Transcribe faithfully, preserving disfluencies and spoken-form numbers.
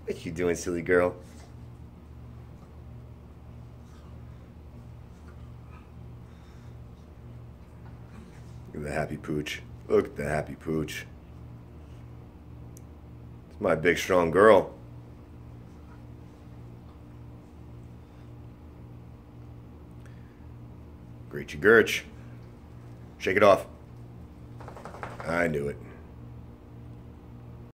What you doing, silly girl? Look at the happy pooch. Look at the happy pooch. It's my big, strong girl. Greachy Gurch. Shake it off. I knew it.